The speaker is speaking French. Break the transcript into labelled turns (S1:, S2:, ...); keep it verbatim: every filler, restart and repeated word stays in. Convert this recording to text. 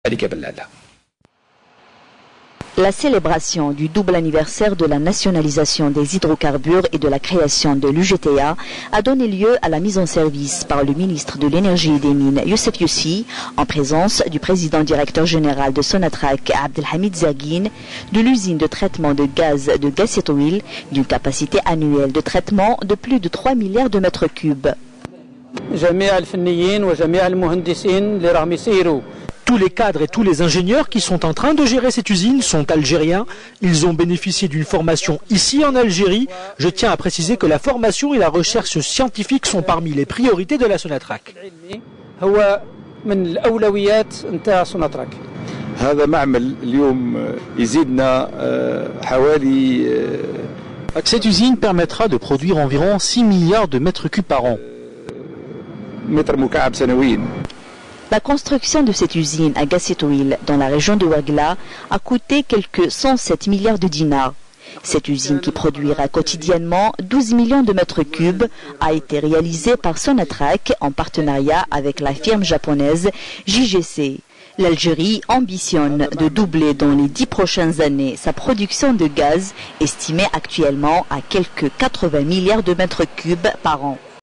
S1: La célébration du double anniversaire de la nationalisation des hydrocarbures et de la création de l'U G T A a donné lieu à la mise en service par le ministre de l'Énergie et des Mines, Youssef Youssi, en présence du président directeur général de Sonatrach, Abdelhamid Zaghine, de l'usine de traitement de gaz de Gassitoil, d'une capacité annuelle de traitement de plus de trois milliards de mètres cubes.
S2: Tous les cadres et tous les ingénieurs qui sont en train de gérer cette usine sont algériens. Ils ont bénéficié d'une formation ici en Algérie. Je tiens à préciser que la formation et la recherche scientifique sont parmi les priorités de la Sonatrach. Cette usine permettra de produire environ six milliards de mètres cubes par an.
S1: La construction de cette usine à Gassitoil, dans la région de Ouargla, a coûté quelques cent sept milliards de dinars. Cette usine, qui produira quotidiennement douze millions de mètres cubes, a été réalisée par Sonatrach en partenariat avec la firme japonaise J G C. L'Algérie ambitionne de doubler dans les dix prochaines années sa production de gaz, estimée actuellement à quelques quatre-vingts milliards de mètres cubes par an.